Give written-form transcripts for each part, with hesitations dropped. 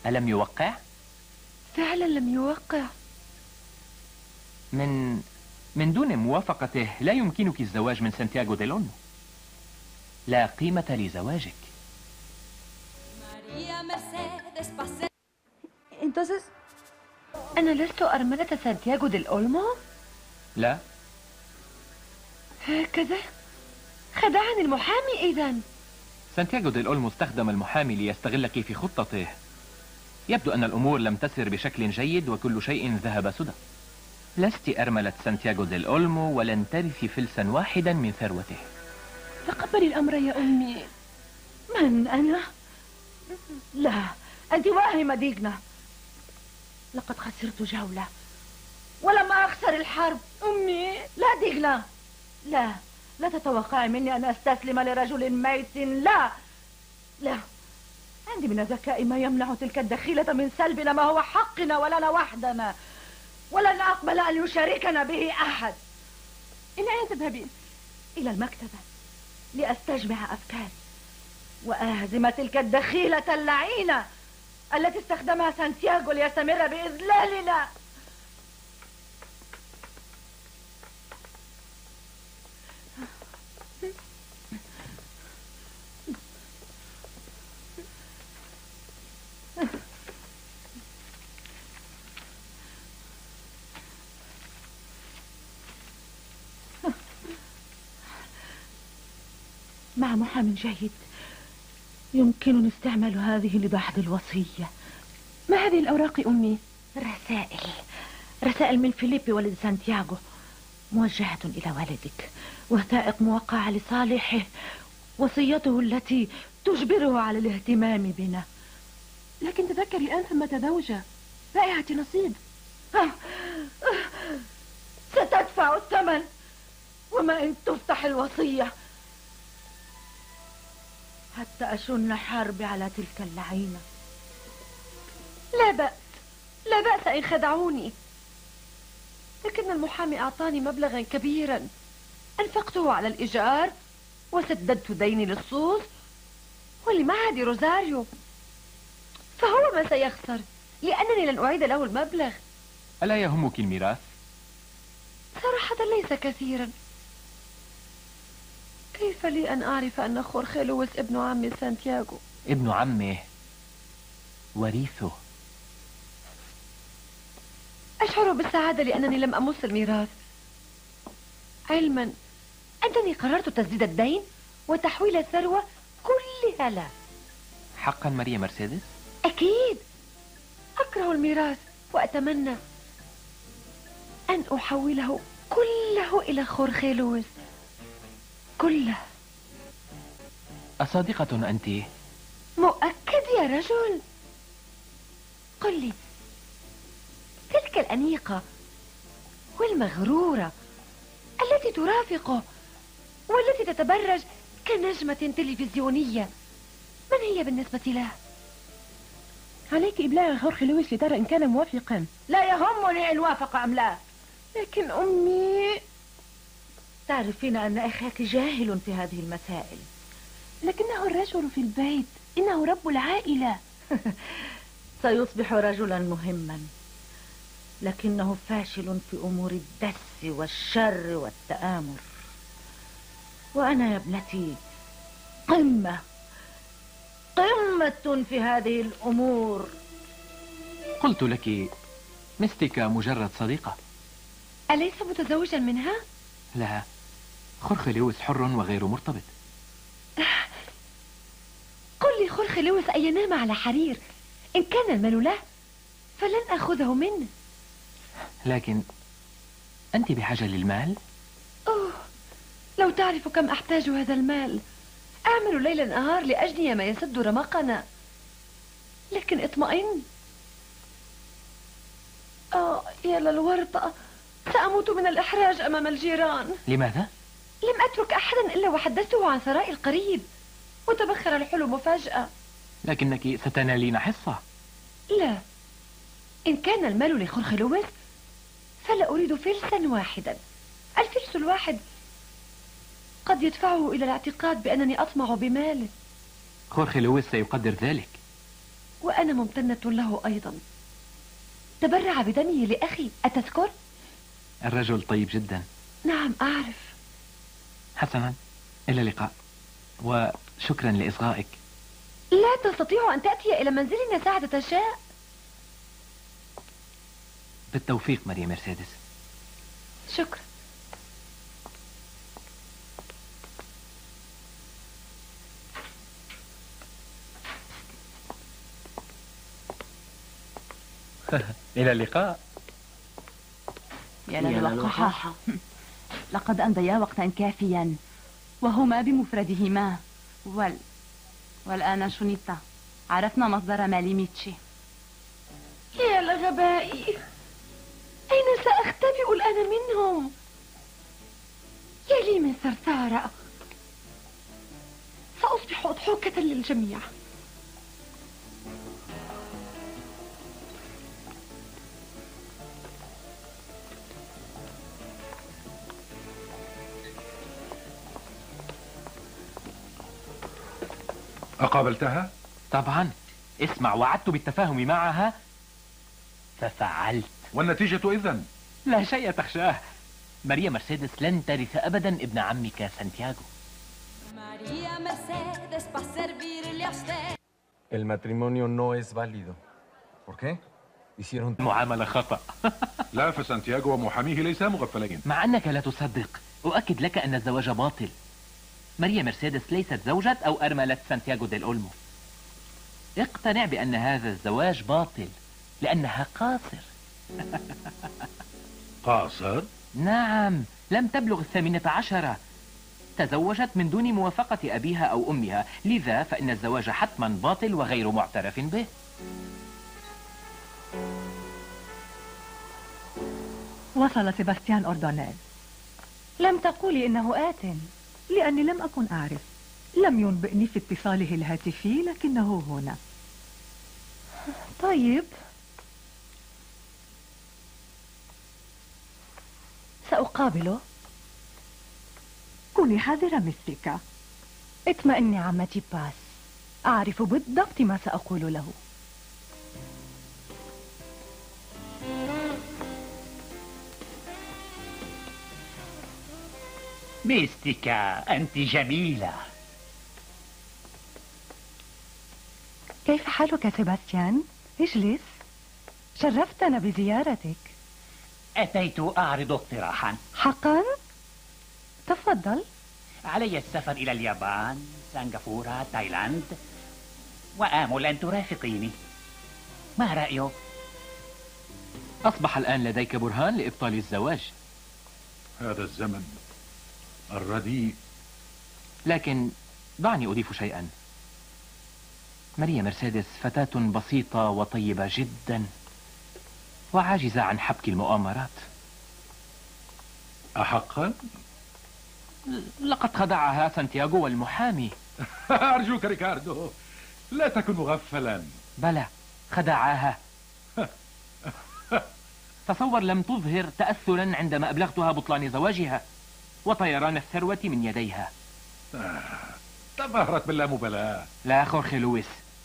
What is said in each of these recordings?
ألم يوقع؟ فعلا لم يوقع. من دون موافقته لا يمكنك الزواج من سانتياغو ديل أولمو. لا قيمة لزواجك. Entonces, أنا لست أرملة سانتياغو ديل أولمو؟ لا. هكذا؟ خدعني المحامي إذن. سانتياغو ديل أولمو استخدم المحامي ليستغلك في خطته. يبدو أن الأمور لم تسر بشكل جيد وكل شيء ذهب سدى. لست أرملة سانتياغو ديل أولمو ولن ترثي فلسا واحدا من ثروته. تقبلي الأمر يا أمي. من أنا؟ لا، أنت واهمة ديغنا. لقد خسرت جولة ولم أخسر الحرب. أمي لا ديغنا، لا تتوقعي مني أن أستسلم لرجل ميت. لا لا، عندي من الذكاء ما يمنع تلك الدخيلة من سلبنا ما هو حقنا ولنا وحدنا، ولن أقبل أن يشاركنا به أحد. إلى أين تذهبين؟ إلى المكتبة لأستجمع أفكاري وأهزم تلك الدخيلة اللعينة التي استخدمها سانتياغو ليستمر بإذلالنا. مع محامٍ جيد يمكنني استعمال هذه لدحض الوصية. ما هذه الأوراق أمي؟ رسائل من فيليبي ولد سانتياغو، موجهة إلى والدك، وثائق موقعة لصالحه، وصيته التي تجبره على الاهتمام بنا. لكن تذكري الآن ثمة زوجة رائعة نصيب. ستدفع الثمن، وما إن تفتح الوصية حتى أشن حربي على تلك اللعينة. لا بأس إن خدعوني، لكن المحامي أعطاني مبلغا كبيرا أنفقته على الإيجار وسددت ديني للصوص ولمعهد روزاريو، فهو ما سيخسر لأنني لن أعيد له المبلغ. ألا يهمك الميراث؟ صراحة ليس كثيرا. كيف لي أن أعرف أن خورخي لويس ابن عم سانتياغو؟ ابن عمه وريثه. أشعر بالسعادة لأنني لم أمس الميراث، علما أنني قررت تسديد الدين وتحويل الثروة كلها له. حقا ماريا مرسيدس؟ أكيد. أكره الميراث وأتمنى أن أحوله كله إلى خورخي لويس، كله. أصادقة أنت؟ مؤكد يا رجل. قل لي، تلك الأنيقة والمغرورة التي ترافقه والتي تتبرج كنجمة تلفزيونية، من هي بالنسبة له؟ عليك إبلاغ خورخي لويس لترى إن كان موافقا. لا يهمني إن وافق أم لا، لكن أمي تعرفين أن أخاك جاهل في هذه المسائل. لكنه الرجل في البيت، إنه رب العائلة. سيصبح رجلا مهما، لكنه فاشل في أمور الدس والشر والتآمر، وأنا يا ابنتي قمة في هذه الأمور. قلت لك مستيكا مجرد صديقة. أليس متزوجا منها؟ لا، خورخي لويس حر وغير مرتبط. قل لي خورخي لويس أن ينام على حرير، إن كان المال له فلن أخذه منه. لكن أنت بحاجة للمال؟ أوه، لو تعرف كم أحتاج هذا المال. أعمل ليلا نهار لأجني ما يسد رمقنا، لكن اطمئن. يا للورطة، سأموت من الإحراج أمام الجيران. لماذا؟ لم أترك أحدا إلا وحدثته عن ثرائي القريب، وتبخر الحلم فجأة. لكنك ستنالين حصة. لا، إن كان المال لخورخي لويس فلا أريد فلسا واحدا. الفلس الواحد قد يدفعه إلى الاعتقاد بأنني أطمع بماله. خورخي لويس سيقدر ذلك. وأنا ممتنة له أيضا. تبرع بدمه لأخي، أتذكر؟ الرجل طيب جدا. نعم أعرف. حسنا، إلى اللقاء، وشكرا لإصغائك. لا تستطيع أن تأتي إلى منزلنا ساعة تشاء. بالتوفيق ماريا مرسيدس. شكرا. إلى اللقاء. يا للقحة. لقد أمضيا وقتا كافيا وهما بمفردهما والآن شونيتا عرفنا مصدر مالي ميتشي. يا لغبائي، أين سأختبئ الآن منهم؟ يا لي من ثرثارة، سأصبح أضحوكة للجميع. أقابلتها؟ طبعا، اسمع، وعدت بالتفاهم معها ففعلت. والنتيجة إذن؟ لا شيء تخشاه. ماريا مرسيدس لن ترث أبدا ابن عمك سانتياغو. El matrimonio no es válido. ¿Por qué? Hicieron معاملة خطأ. لا، فسانتياغو ومحاميه ليسا مغفلين. مع أنك لا تصدق، أؤكد لك أن الزواج باطل. ماريا مرسيدس ليست زوجة أو أرملة سانتياغو ديل أولمو. اقتنع بأن هذا الزواج باطل لأنها قاصر. قاصر؟ نعم، لم تبلغ 18. تزوجت من دون موافقة أبيها أو أمها، لذا فإن الزواج حتما باطل وغير معترف به. وصل سيباستيان أوردونيل. لم تقولي إنه آت؟ لأني لم أكن أعرف. لم ينبئني في اتصاله الهاتفي، لكنه هنا. طيب، سأقابله. كوني حذرة مثلك. اطمئني عمتي باس، أعرف بالضبط ما سأقول له. ميستيكا، أنت جميلة. كيف حالك سيباستيان؟ اجلس. شرفتنا بزيارتك. أتيت أعرض اقتراحا. حقا؟ تفضل. علي السفر إلى اليابان، سنغافورة، تايلاند، وآمل أن ترافقيني. ما رأيك؟ أصبح الآن لديك برهان لإبطال الزواج. هذا الزمن الرديء. لكن دعني أضيف شيئا. ماريا مرسيدس فتاة بسيطة وطيبة جدا، وعاجزة عن حبك المؤامرات. أحقا؟ لقد خدعها سانتياغو والمحامي. أرجوك ريكاردو، لا تكن مغفلا. بلى، خدعاها. تصور، لم تظهر تأثرا عندما أبلغتها بطلان زواجها وطيران الثروة من يديها. تظاهرت باللامبالاة. لا خورخي لويس،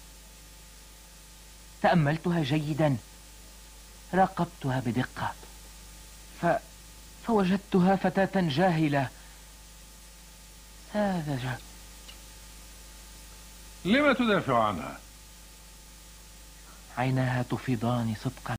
تأملتها جيدا، راقبتها بدقة، فوجدتها فتاة جاهلة ساذجة. لما تدافع عنها؟ عيناها تفيضان صدقا.